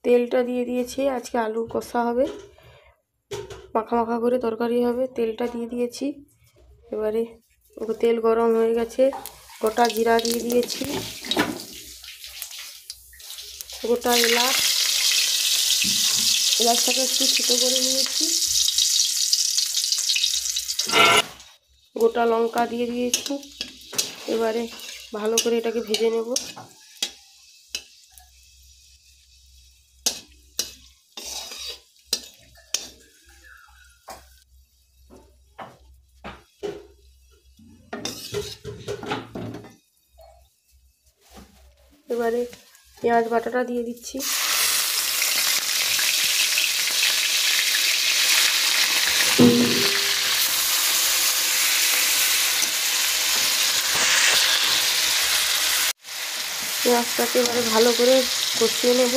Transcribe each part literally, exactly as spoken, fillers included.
তেলটা দিয়ে দিয়েছি। আজকে আলু কষা হবে, মাখা মাখা করে তরকারি হবে। তেলটা দিয়ে দিয়েছি। এবারে তেল গরম হয়ে গেছে, গোটা জিরা দিয়ে দিয়েছি, গোটা এলাচ, এলাচটাকে একটু ছোটো করে নিয়েছি, গোটা লঙ্কা দিয়ে দিয়েছি। এবারে ভালো করে এটাকে ভেজে নেব। এবারে পেঁয়াজ বাটাটা দিয়ে দিচ্ছি। পেঁয়াজটাকে এবারে ভালো করে কষিয়ে নেব।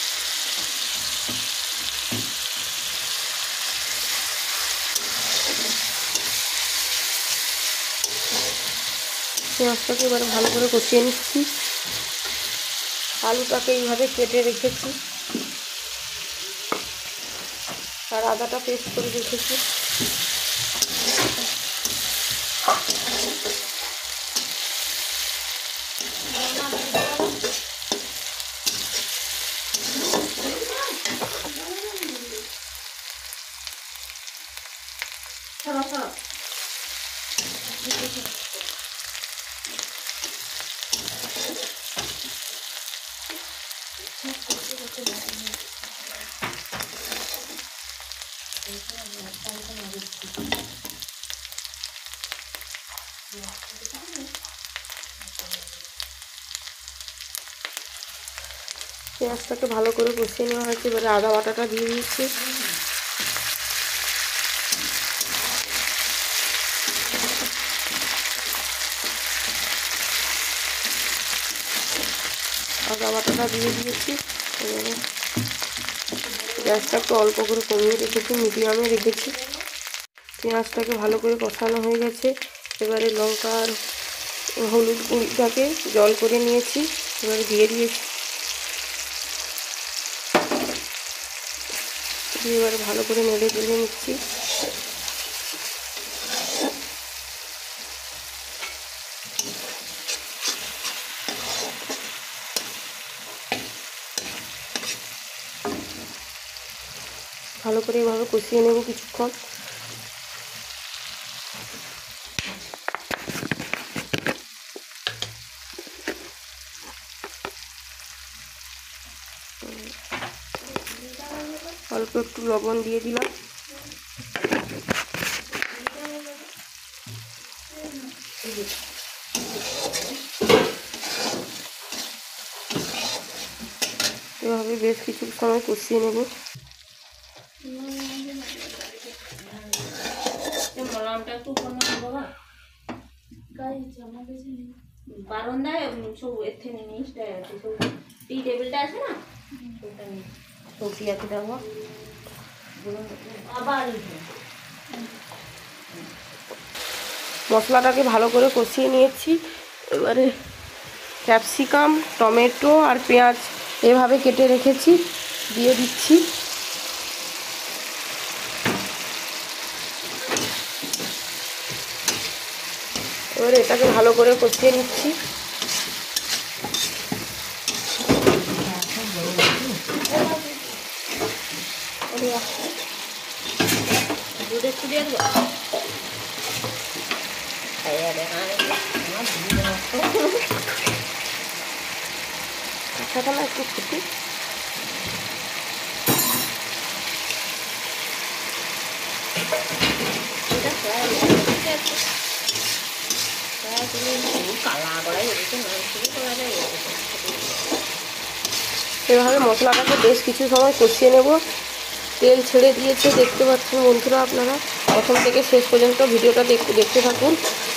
পেঁয়াজটাকে এবারে ভালো করে কষিয়ে নিচ্ছি। আলুটাকে এইভাবে কেটে রেখেছি আর আদাটা পেস্ট করে রেখেছি। পেঁয়াজটাকে ভালো করে কষিয়ে নেওয়া হয়েছে। এবারে আদা বাটাটা দিয়ে দিচ্ছি। আদা বাটাটা দিয়ে দিয়েছি। এবারে গ্যাসটা একটু অল্প করে কমিয়ে রেখেছি, মিডিয়ামে রেখেছি। পেঁয়াজটাকে ভালো করে কষানো হয়ে গেছে। এবারে লঙ্কার হলুদ গুঁড়িটাকে জল করে নিয়েছি, এবারে দিয়ে দিয়েছি। এবারে ভালো করে নেড়ে চেড়ে নিচ্ছি। ভালো করে এভাবে কষিয়ে নেব কিছুক্ষণ। অল্প একটু লবণ দিয়ে দিলাম। এভাবে বেশ কিছু সময় কষিয়ে নেব। বারান্দায় সব এখানে নিচটা আছে, সব টি টেবিলটা আছে না, ওটা নিয়ে সবজি আছে দেবো। আবার মশলাটাকে ভালো করে কষিয়ে নিয়েছি। এবারে ক্যাপসিকাম, টমেটো আর পেঁয়াজ এভাবে কেটে রেখেছি, দিয়ে দিচ্ছি। এবারে এটাকে ভালো করে কষিয়ে নিচ্ছি। দুধ একটু দিয়ে দেবো। আচ্ছা, একটু ফুটি। এভাবে মশলাটাকে বেশ কিছু সময় কষিয়ে নেব। তেল ছেড়ে দিয়েছে, দেখতে পাচ্ছেন বন্ধুরা আপনারা। প্রথম থেকে শেষ পর্যন্ত ভিডিওটা দেখতে দেখতে থাকুন।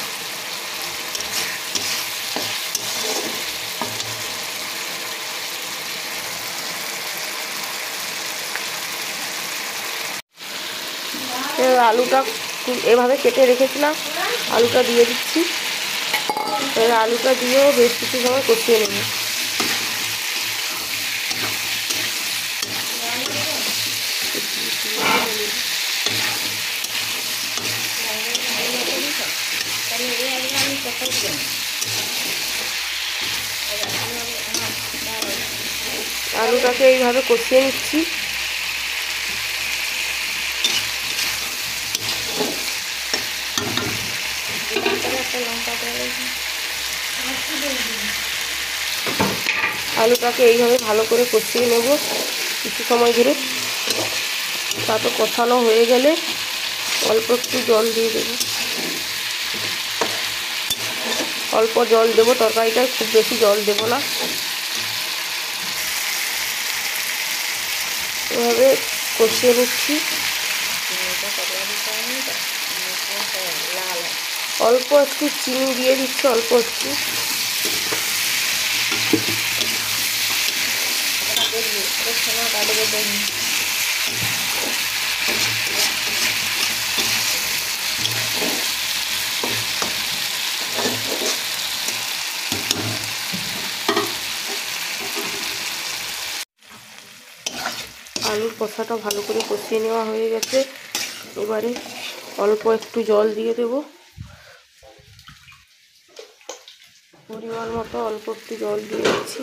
আলুটা এভাবে কেটে রেখেছিলাম, আলুটা দিয়ে দিচ্ছি। এবার আলুটা দিয়েও বেশ কিছু সময় কষিয়ে নেব। আলুটাকে এইভাবে কষিয়ে নিচ্ছি। আলুটাকে এইভাবে ভালো করে কষিয়ে নেব কিছু সময় ধরে। তারপর কষানো হয়ে গেলে অল্প একটু জল দিয়ে দেব। অল্প জল দেব, তরকারিটায় খুব বেশি জল দেব না। এভাবে কষিয়ে নিচ্ছি। অল্প একটু চিনি দিয়ে দিচ্ছি, অল্প একটু। আলুর কষাটা ভালো করে কষিয়ে নেওয়া হয়ে গেছে। এবারে অল্প একটু জল দিয়ে দেব, পরিমাণ মতো অল্প একটু জল দিয়ে দিচ্ছি।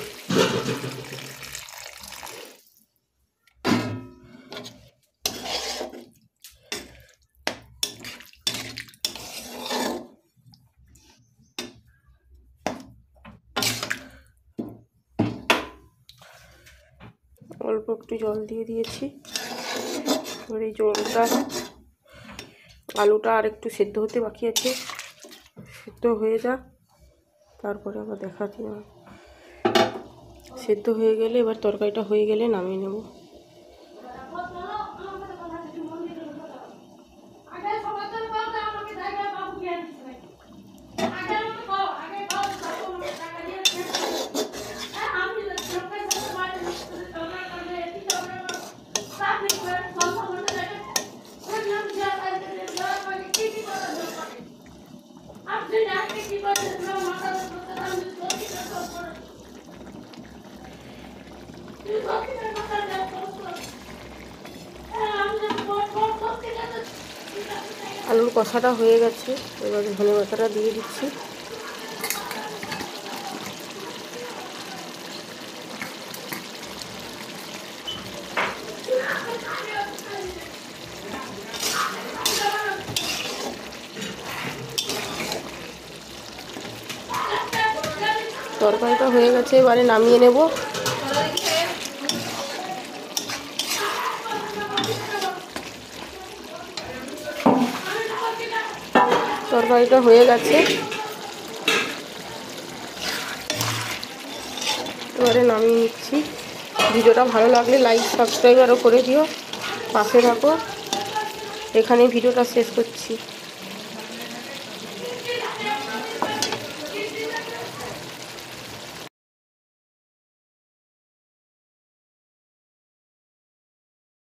অল্প একটু জল দিয়ে দিয়েছি। এবার এই জলটা, আলুটা আর একটু সেদ্ধ হতে বাকি আছে, সেদ্ধ হয়ে যাক, তারপরে আবার দেখাচ্ছি। সেদ্ধ হয়ে গেলে, এবার তরকারিটা হয়ে গেলে নামিয়ে নেব। আলুর কষাটা হয়ে গেছে, এবার ধনে পাতাটা দিয়ে দিচ্ছি। তরকারিটা হয়ে গেছে, এবারে নামিয়ে নেব। তরকারিটা হয়ে গেছে, এবারে নামিয়ে নিচ্ছি। ভিডিওটা ভালো লাগলে লাইক সাবস্ক্রাইব আরও করে দিও, পাশে থাকো। এখানেই ভিডিওটা শেষ করছি।